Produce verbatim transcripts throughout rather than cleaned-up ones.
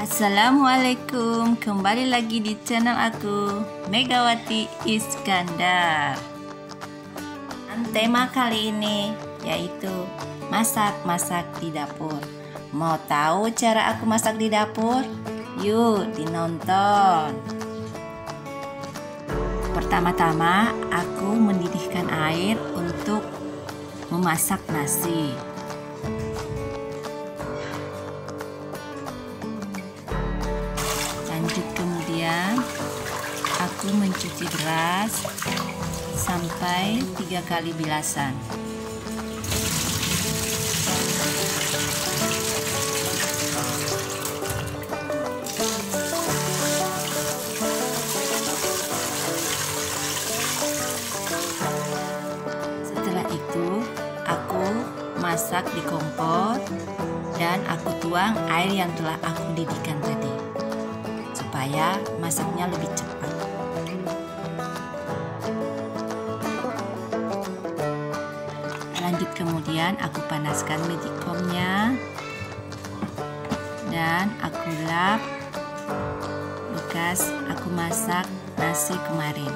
Assalamualaikum, kembali lagi di channel aku, Megawati Iskandar. Dan tema kali ini yaitu masak-masak di dapur. Mau tahu cara aku masak di dapur? Yuk dinonton. Pertama-tama aku mendidihkan air untuk memasak nasi. Lanjut kemudian aku mencuci beras sampai tiga kali bilasan. Setelah itu aku masak di kompor dan aku tuang air yang telah aku didihkan tadi, supaya masaknya lebih cepat. Lanjut kemudian aku panaskan magicomnya dan aku lap bekas aku masak nasi kemarin.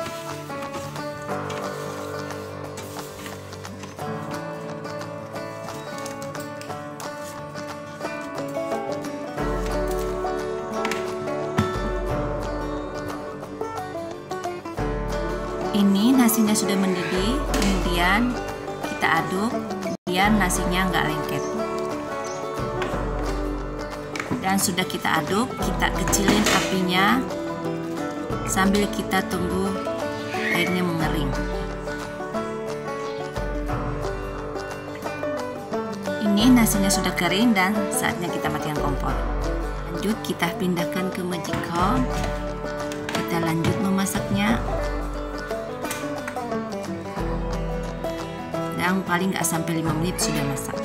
Ini nasinya sudah mendidih, kemudian kita aduk biar nasinya nggak lengket. Dan sudah kita aduk, kita kecilin apinya sambil kita tunggu airnya mengering. Ini nasinya sudah kering dan saatnya kita matikan kompor. Lanjut kita pindahkan ke magicom. Kita lanjut memasaknya. Yang paling nggak sampai lima menit sudah masak.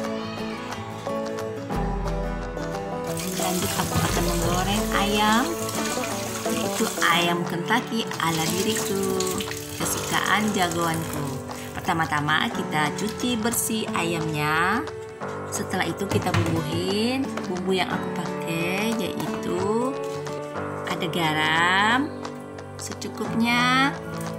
Lanjut aku akan menggoreng ayam, yaitu ayam Kentucky ala diriku, kesukaan jagoanku. Pertama-tama kita cuci bersih ayamnya. Setelah itu kita bumbuin. Bumbu yang aku pakai yaitu ada garam secukupnya,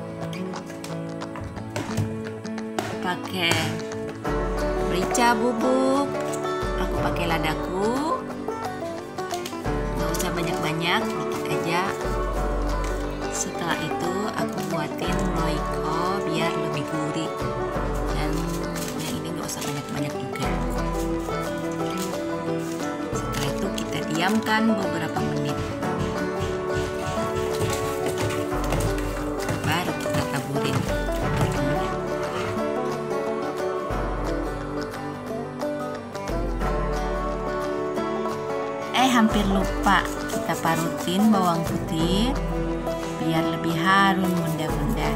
pakai merica bubuk, aku pakai ladaku, nggak usah banyak-banyak, dikit aja. Setelah itu aku buatin roiko biar lebih gurih, dan yang ini nggak usah banyak-banyak juga. Setelah itu kita diamkan beberapa menit, baru kita taburin. Eh hampir lupa, kita parutin bawang putih biar lebih harum bunda-bunda.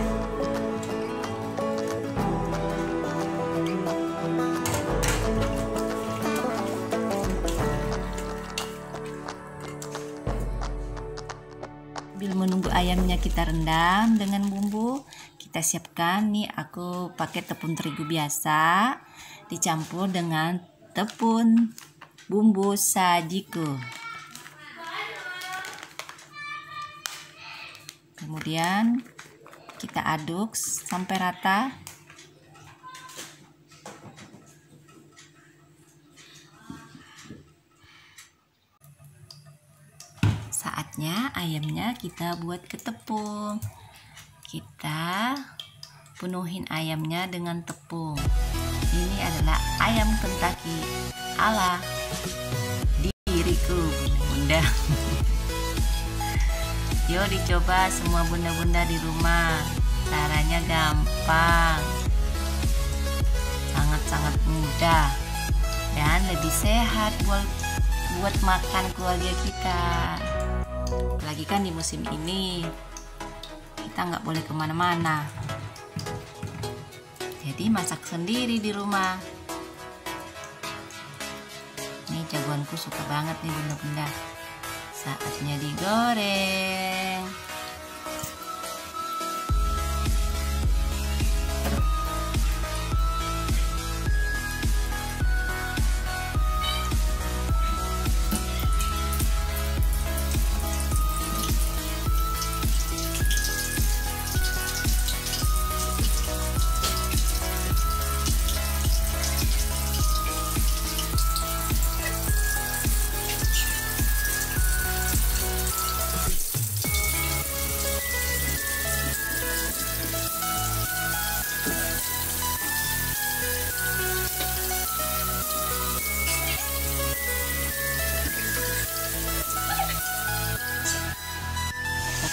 Sambil menunggu ayamnya kita rendam dengan bumbu, kita siapkan nih, aku pakai tepung terigu biasa dicampur dengan tepung bumbu sajiku. Kemudian kita aduk sampai rata. Saatnya ayamnya kita buat ke tepung. Kita penuhin ayamnya dengan tepung. Ini adalah ayam Kentucky ala diriku, bunda. Yuk dicoba semua bunda-bunda di rumah. Caranya gampang, sangat-sangat mudah, dan lebih sehat buat buat makan keluarga kita. Apalagi kan di musim ini kita nggak boleh kemana-mana, jadi masak sendiri di rumah. Ini jagoanku suka banget nih bunda-bunda. Saatnya digoreng.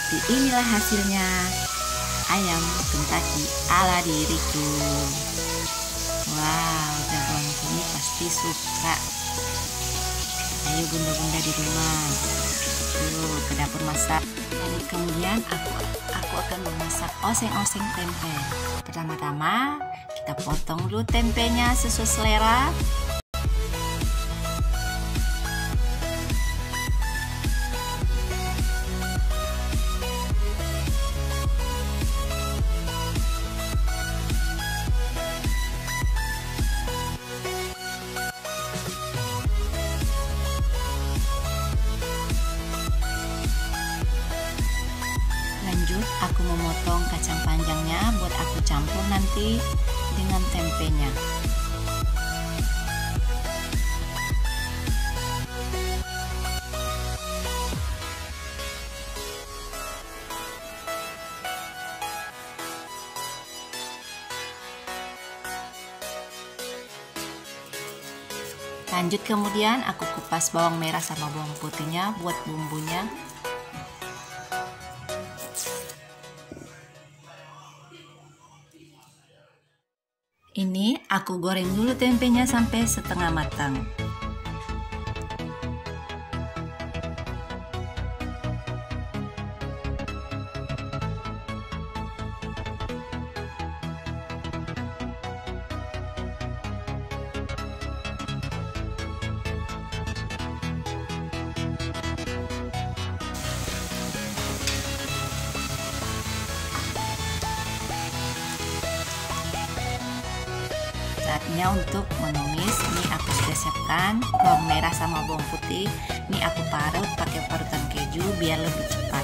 seperti inilah hasilnya ayam Kentucky ala diriku. Wow, jagoan ini pasti suka. Ayo bunda-bunda di rumah, yuk ke dapur masak. Dan kemudian aku aku akan memasak oseng-oseng tempe. Pertama-tama kita potong dulu tempenya sesuai selera. Lanjut aku memotong kacang panjangnya buat aku campur nanti dengan tempenya. Lanjut kemudian aku kupas bawang merah sama bawang putihnya buat bumbunya. Ini aku goreng dulu tempenya sampai setengah matang. Saatnya untuk menumis. Ini aku sudah siapkan bawang merah sama bawang putih. Ini aku parut pakai parutan keju biar lebih cepat.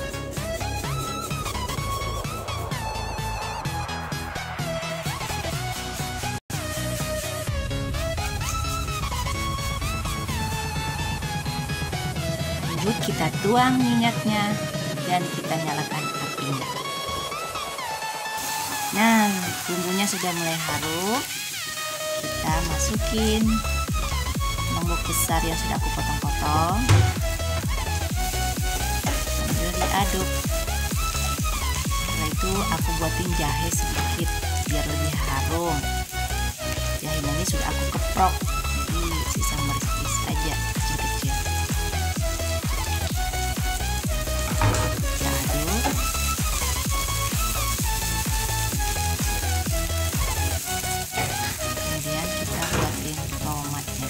Lanjut kita tuang minyaknya dan kita nyalakan apinya. Nah, bumbunya sudah mulai harum. Kita masukin lombok besar yang sudah aku potong-potong, sambil diaduk. Setelah itu aku buatin jahe sedikit biar lebih harum. Jahenya ini sudah aku keprok, jadi sisa meris-meris aja kecil-kecil. Kita aduk. Kemudian kita buatin tomatnya.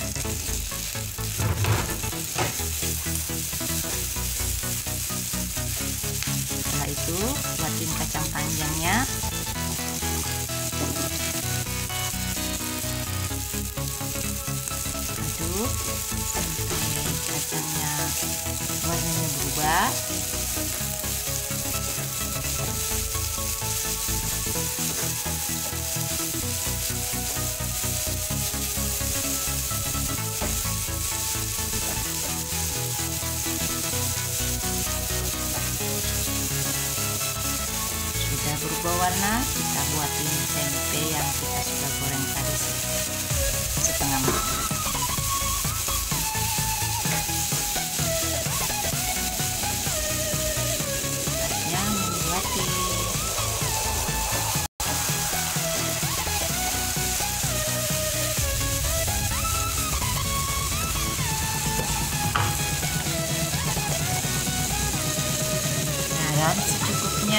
Setelah itu buatin kacang panjangnya. Aduk sampai kacangnya warnanya berubah. Sudah berubah warna, kita buatin tempe yang kita sudah goreng tadi setengah matang. Saatnya membuatin. Garam secukupnya.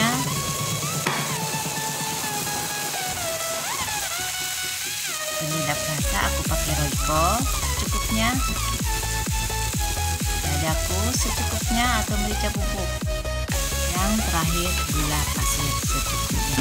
Penyedap rasa aku pakai Royco secukupnya. Ladaku secukupnya atau merica bubuk. Yang terakhir gula pasir secukupnya.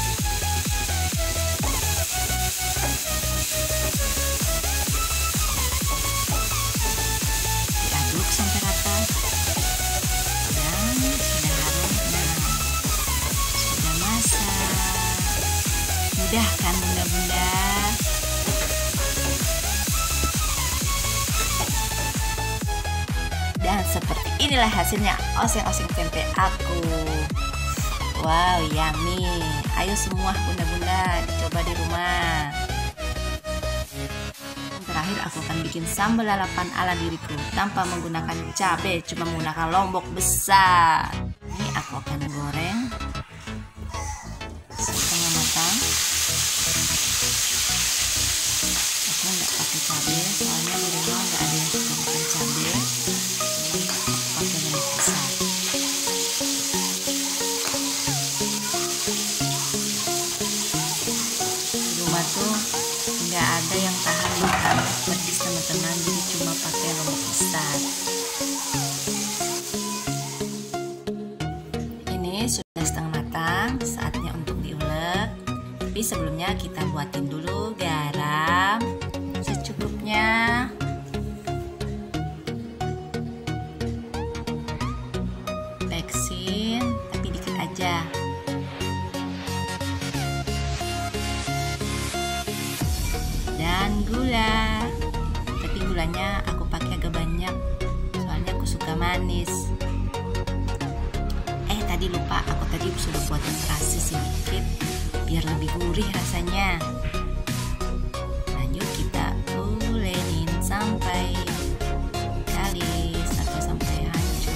Diaduk sampai rata. Dan sudah harum. Nah, sudah masak. Mudah kan bunda-bunda? Dan seperti inilah hasilnya oseng-oseng tempe aku. Wow, yummy. Ayo semua bunda-bunda dicoba di rumah. Terakhir aku akan bikin sambal lalapan ala diriku tanpa menggunakan cabai, cuma menggunakan lombok besar. Ini aku akan cabai, soalnya di rumah nggak ada yang suka makan cabai, jadi aku pakai lemak besar. Di rumah tuh nggak ada yang tahan makan pedas teman-teman, jadi cuma pakai lemak besar. Ini sudah setengah matang, saatnya untuk diulek. Tapi sebelumnya kita buatin dulu garam secukupnya. Beksin, tapi dikit aja. Dan gula, tapi gulanya aku pakai agak banyak, soalnya aku suka manis. Eh tadi lupa, aku tadi sudah buatin terasi sedikit biar lebih gurih rasanya. Lanjut kita ulenin sampai kalis atau sampai hancur.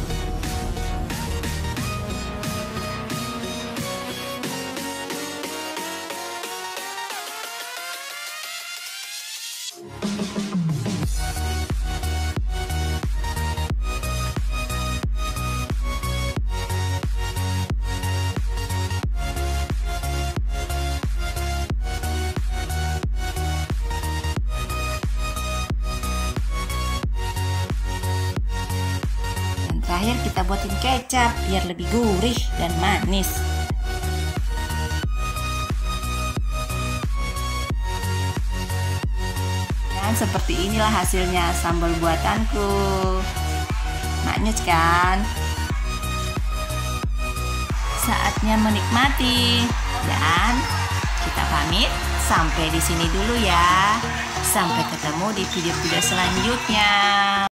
Terakhir kita buatin kecap biar lebih gurih dan manis. Dan seperti inilah hasilnya sambal buatanku. Maknyus kan? Saatnya menikmati. Dan kita pamit sampai di sini dulu ya. Sampai ketemu di video-video selanjutnya.